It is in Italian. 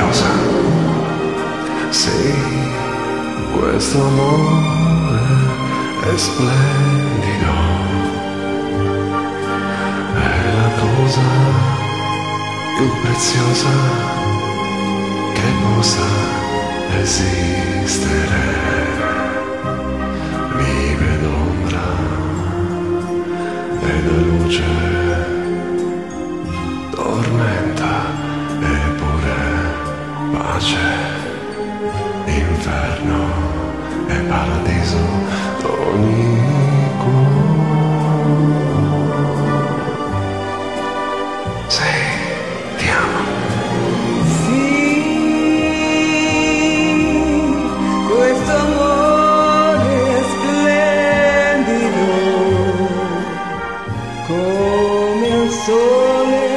misteriosa. Sì, questo amore è splendido, è la cosa più preziosa che possa esistere. Vive d'ombra e da luce, tormenta eppure pace, inferno e paradiso d'ogni cuore. Sì, ti amo. Sì, questo amore è splendido, come il sole